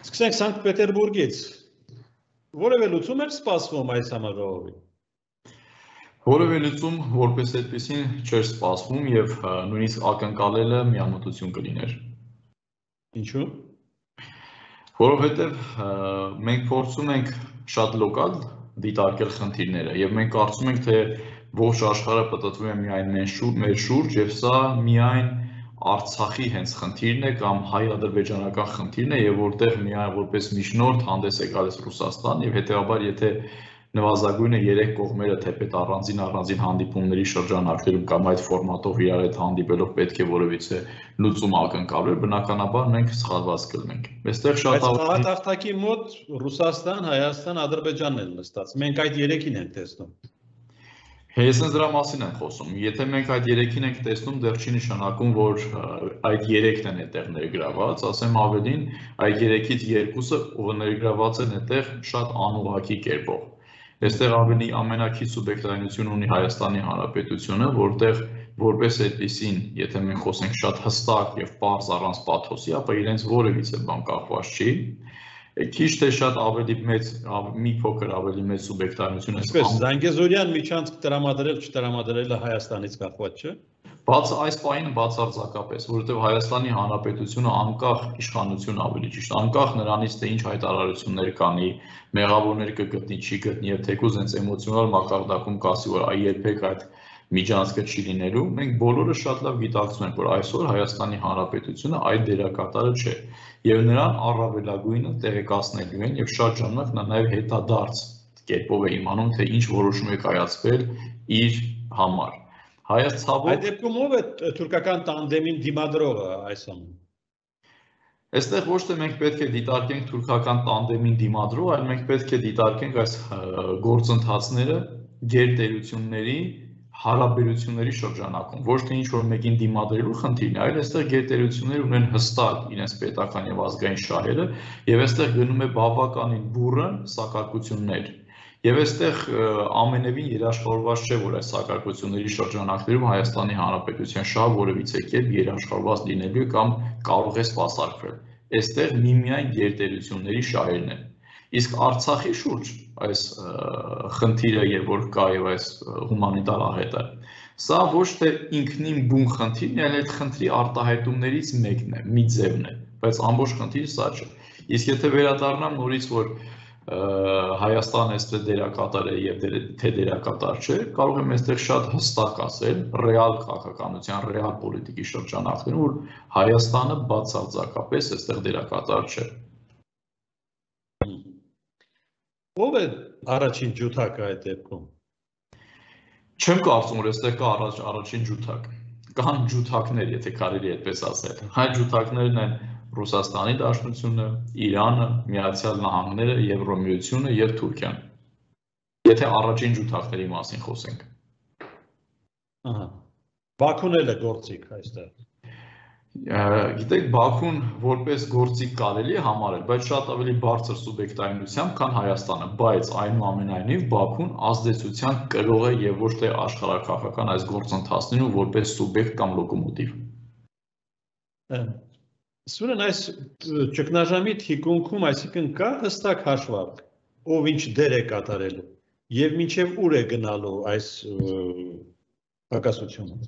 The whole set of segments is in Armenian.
Սկսենք Սանկտ Պետերբուրգից։ Որևէ լուծում էր սպասվում այս համաժողովին։ Որևէ լուծում որպես այդպեսին չէր սպասվում եւ նույնիսկ ակնկալելը միամտություն կլիներ։ Ինչու՞։ Որովհետեւ մենք փորձում ենք շատ լոկալ դիտարկել խնդիրները եւ մենք կարծում ենք թե ողջ աշխարհը պատտվում է միայն մեր շուրջ եւ սա միայն Արցախի հենց խնդիրն է կամ հայ-ադրբեջանական խնդիրն է եւ որտեղ միայն որպես միջնորդ հանդես է գալիս Ռուսաստան եւ հետեւաբար եթե նվազագույնը 3 կողմերը թեպետ առանձին հանդիպումների շրջանակներում կամ այդ ֆորմատով իրար հետ հանդիպելով պետք է որևիցե լուծում ակնկալել, բնականաբար մենք սխալված կլինենք։ Այստեղ շատ խաղաթախտակի մոտ Ռուսաստան, Հայաստան, Ադրբեջանն են նստած։ Մենք այդ 3-ին ենք տեսնում։ Ես դրա մասին եմ խոսում։ Եթե մենք այդ 3-ին ենք տեսնում, դեռ չի նշանակում, որ այդ 3-ն են այդտեղ ներգրաված, ասեմ ավելին, այդ 3-ից 2-ը ներգրաված են այդտեղ շատ անուղղակի կերպով։ Այստեղ ավելի ամենակի սուբյեկտայնություն ունի Հայաստանի Հանրապետությունը, որտեղ որպես այդպեսին, եթե մենք խոսենք շատ հստակ եւ պարզ առանց պաթոսի, ապա իրենց որևիցե բան կախված չի։ Քիչ թե շատ ավելի մեծ, մի փոքր ավելի մեծ սուբյեկտայնություն է։ Ինչպես Զանգեզուրյան միջանցք տրամադրել չտրամադրելը Հայաստանից կախված չէ։ Բաց այս պահին բացարձակապես, որովհետև Հայաստանի Հանրապետությունը անկախ իշխանություն ավելի ճիշտ, անկախ նրանից թե ինչ հայտարարություններ կանի, մեղավորներ կգտնի, չի գտնի, եւ թեկուզ հենց էմոցիոնալ մակարդակում կասի, որ երբեք այդ միջանցքը չի լինելու, մենք բոլորը շատ լավ գիտակցում ենք, որ այսօր Հայաստանի Հանրապետությունը այդ դերակատարը չէ, եւ նրան առավելագույնը տեղեկացնելու են եւ շատ ժամանակ նա նաեւ հետադարձ կերպով է իմանում, թե ինչ որոշում է կայացվել իր համար։ Այդ դեպքում ով է թուրքական տանդեմին դիմադրողը այս ամեն։ Այստեղ ոչ թե մենք պետք է դիտարկենք թուրքական տանդեմին դիմադրող, այլ մենք պետք է դիտարկենք այս գործընթացները գերտերությունների հարաբերությունների շրջանակում, ոչ թե ինչ-որ մեկին դիմադրելու խնդիրն է, այլ այստեղ գերտերություններ ունեն հստակ իրենց պետական եւ ազգային շահերը, եւ այստեղ գնում է բավականին բուռն սակարկություններ։ Եվ այստեղ ամենևին երաշխավորված չէ, որ այս սակարկությունների շրջանակներում Հայաստանի Հանրապետության շահը որևիցե կերպ երաշխավորված լինելու կամ կարող է սպասարկվել։ Այստեղ միմիայն գերտերությունների շահերն են։ Իսկ Արցախի շուրջ այս խնդիրը երբ որ կա եւ այս հումանիտար աղետը, սա ոչ թե ինքնին բուն խնդիրն է, այլ այդ խնդրի արտահայտումներից մեկն է, մի ձևն է, բայց ամբողջ խնդիրը սա չէ։ Իսկ եթե վերադառնամ նորից որ Հայաստանը այստեղ դերակատար է եւ թե դերակատար չէ, կարող եմ այստեղ շատ հստակ ասել, ռեալ քաղաքականության, ռեալ պոլիտիկի շրջանակներում, որ Հայաստանը բացարձակապես այստեղ դերակատար չէ։ Ո՞վ է առաջին ջութակը այդ դեպքում։ Չեմ կարծում, որ այստեղ կա առաջին ջութակ։ Կան ջութակներ, եթե կարելի է այդպես ասել։ Այդ ջութակներն են Ռուսաստանի Դաշնությունը, Իրանը, Միացյալ Նահանգները, Եվրոմիությունը եւ Թուրքիան։ Եթե առաջին ջութակների մասին խոսենք։ Ահա։ Բաքուն էլ է գործիք այստեղ։ Գիտեք, Բաքուն որպես գործիք կարելի է համարել, բայց շատ ավելի բարձր սուբյեկտայնությամբ, քան Հայաստանը, բայց այնուամենայնիվ Բաքուն ազդեցության կրող է եւ ոչ թե աշխարհակաղակական այս գործընթացներում որպես սուբյեկտ կամ լոկոմոտիվ։ Սուրեն այս ճգնաժամի թիկունքում, այսինքն կա հստակ հաշվարկ, ով ինչ դեր է կատարելու եւ մինչեւ ուր է գնալու այս պակասությունը։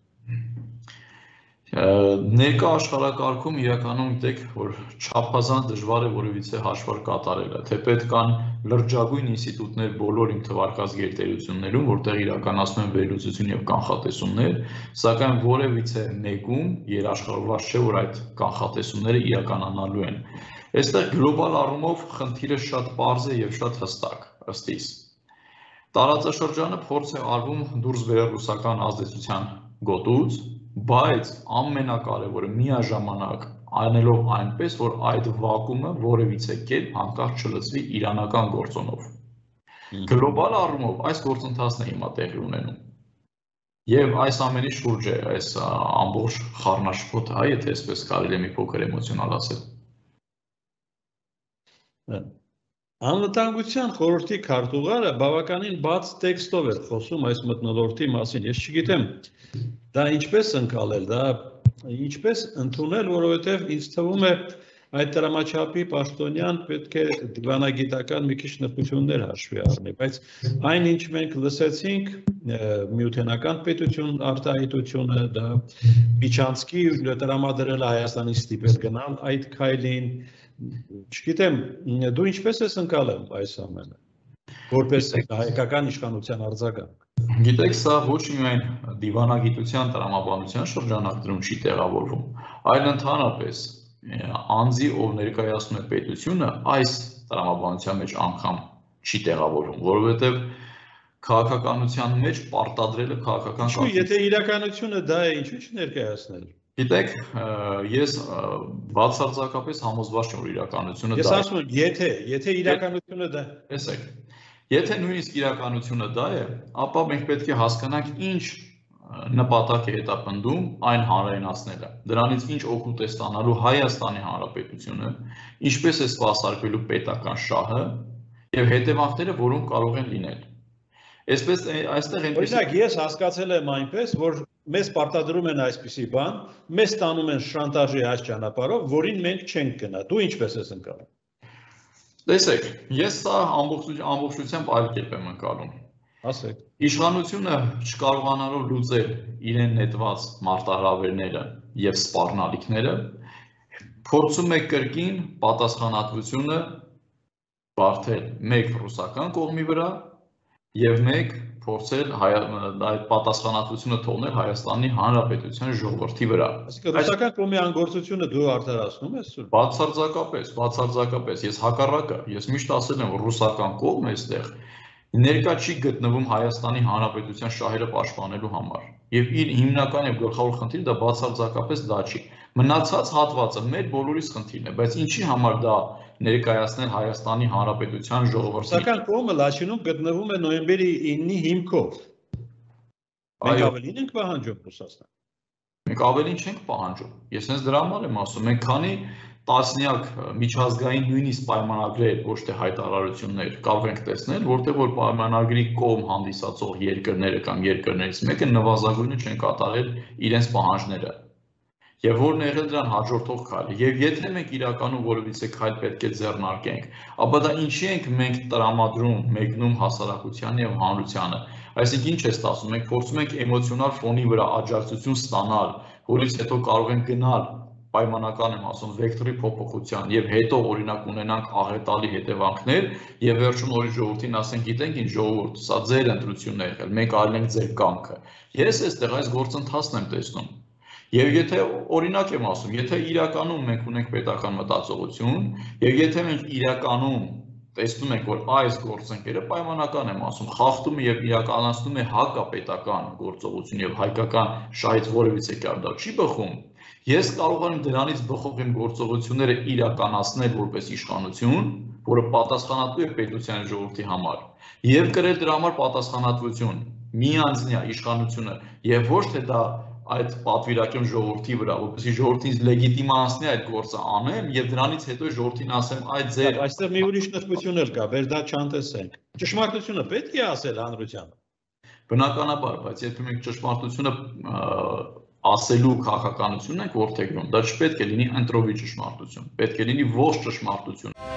Ներկա աշխարհակարգում իրականում գիտեք, որ չափազանց դժվար է որևիցե հաշվարկ կատարելը, թեպետ կան լրջագույն ինստիտուտներ բոլոր իմ թվարկած գերտերություններում, որտեղ իրականացնում են վերլուծություն եւ կանխատեսումներ, սակայն որևիցե մեկում երաշխավորված չէ, որ այդ կանխատեսումները իրականանալու են։ Այստեղ գլոբալ առումով խնդիրը շատ պարզ է եւ շատ հստակ, ըստ իս։ Տարածաշրջանը փորձ է արվում դուրս բերել ռուսական ազդեցության գոտուց, բայց ամենակարևորը միաժամանակ անելով այնպես, որ այդ վակուումը որևիցե կերպ հանկարծ չլցվի իրանական գործոնով։ Գլոբալ առումով այս գործընթացն է հիմա տեղի ունենում։ Եվ այս ամենի շուրջ է այս ամբողջ խառնաշփոթը, եթե այսպես կարելի է մի փոքր էմոցիոնալ ասել։ Անվտանգության խորհրդի քարտուղարը բավականին բաց տեքստով էր խոսում այս մթնոլորտի մասին։ Ես չգիտեմ դա ինչպես ընկալել, դա ինչպես ընդունել, որովհետև ինձ թվում է այդ դրամաչափի պաշտոնյան պետք է դիվանագիտական մի քիչ նրբություններ հաշվի առնի, բայց այն ինչ մենք լսեցինք միութենական պետություն արտահայտությունը, դա Միչանսկի տրամադրել Հայաստանի ստիպել գնալ այդ քայլին, չգիտեմ, դու ինչպես ես ընկալում այս ամենը, որպես հայկական իշխանության արձագանք։ Գիտեք, սա ոչ միայն դիվանագիտության տրամաբանության շրջանակներում չի տեղավորվում, այլ ընդհանրապես անձի, ով ներկայացնում է պետությունը, այս տրամաբանության մեջ անգամ չի տեղավորվում, որովհետև քաղաքականության մեջ պարտադրելը քաղաքական Ինչու, եթե իրականությունը դա է, ինչու չներկայացնել։ Գիտեք, ես բացարձակապես համոզված չեմ, որ իրականությունը դա է։ Ես ասում եմ, եթե իրականությունը դա է։ Տեսեք, եթե նույնիսկ իրականությունը դա է, ապա մենք պետք է հասկանանք ինչ նպատակ է հետապնդում այն հանրայնացնելը։ Դրանից ինչ օգուտ է ստանալու Հայաստանի Հանրապետությունը, ինչպես է սպասարկվելու պետական շահը եւ հետևանքները, որոնք կարող են լինել։ Այսպես այստեղ Օրինակ, ես հասկացել եմ այնպես, որ մեզ պարտադրում են այսպիսի բան, մեզ տանում են շանտաժի այս ճանապարհով, որին մենք չենք գնա։ Դու ինչպես ես ընկալում։ Տեսեք, ես սա ամբողջությամբ այլ կերպ եմ ընկալում։ Ասեք։ Իշխանությունը չկարողանալով լուծել իրեն նետված մարտահրավերները եւ սպառնալիքները, փորձում է կրկին պատասխանատվությունը բարթել մեկ ռուսական կողմի վրա եւ մեկ փորձել այդ պատասխանատվությունը թողնել Հայաստանի Հանրապետության ժողովրդի վրա։ Այսինքն ռուսական կողմի անգործությունը դու արդարացնում ես։ Բացարձակապես, ես հակառակը, ես միշտ ասել եմ, որ ռուսական կողմը այստեղ ներկա չի գտնվում Հայաստանի Հանրապետության շահերը պաշտպանելու համար։ Եվ իր հիմնական եւ գլխավոր խնդիրը դա բացարձակապես դա չի։ Մնացած հատվածը մեր բոլորիս խնդիրն է, բայց ինչի համար դա ներկայացնել Հայաստանի Հանրապետության ժողովրդին։ Ռուսական կողմը Լաչինում գտնվում է նոյեմբերի 9-ի հիմքով։ Մենք ավելին ենք պահանջում Ռուսաստան։ Մենք ավելին չենք պահանջում։ Ես հենց դրա համար եմ ասում, մենք քանի տասնյակ միջազգային նույնիսկ պայմանագրեր, ոչ թե հայտարարություններ կարող ենք տեսնել, որտեղ որ պայմանագրի կողմ հանդիսացող երկրները կամ երկրներից մեկը նվազագույնը չեն կատարել իրենց պահանջները։ Եվ որն է եղել դրան հաջորդող քայլը։ Եվ եթե մենք իրականում որևիցե քայլ պետք է ձեռնարկենք, ապա դա ինչի ենք մենք տրամադրում, մեկնում հասարակության եւ հանրությանը։ Այսինքն ինչ է ստացվում, մենք փորձում ենք էմոցիոնալ ֆոնի վրա աջակցություն ստանալ, որից հետո կարող ենք գնալ պայմանական եմ ասում վեկտորի փոփոխության եւ հետո օրինակ ունենանք աղետալի հետևանքներ եւ վերջում օրի ժողովրդին ասենք գիտենք ինչ ժողովուրդ, սա ձեր ընտրությունն է եղել, մենք այլենք ձեր կամքը։ Ես այստեղ այս գործընթացն եմ տեսնում։ Եվ եթե օրինակ եմ ասում, եթե իրականում մենք ունենք պետական մտածողություն եւ եթե մենք իրականում տեսնում ենք, որ այս գործընկերը պայմանական եմ ասում, խախտում եւ իրականացնում է հակապետական գործողություն եւ հայկական շահից որևիցե կերպ դա չի բխում, ես կարող եմ դրանից բխող իմ գործողությունները իրականացնել որպես իշխանություն, որը պատասխանատու է պետության ժողովրդի համար, եւ կրել դրա համար պատասխանատվություն միանձնյա իշխանությունը եւ ոչ թե դա այդ պատվիրակեմ ժողովրդի վրա, որպեսզի ժողովրդին լեգիտիմանացնի այդ գործը անեմ եւ դրանից հետո ժողովրդին ասեմ այդ ձեր այստեղ մի ուրիշ նշություն էլ կա, վեր դա չանտեսենք։ Ճշմարտությունը պետք է ասել հանրությանը։ Բնականաբար, բայց եթե մենք ճշմարտությունը ասելու քաղաքականությունն ենք որդեգրում, դա չպետք է լինի ընտրովի ճշմարտություն, պետք է լինի ողջ ճշմարտություն։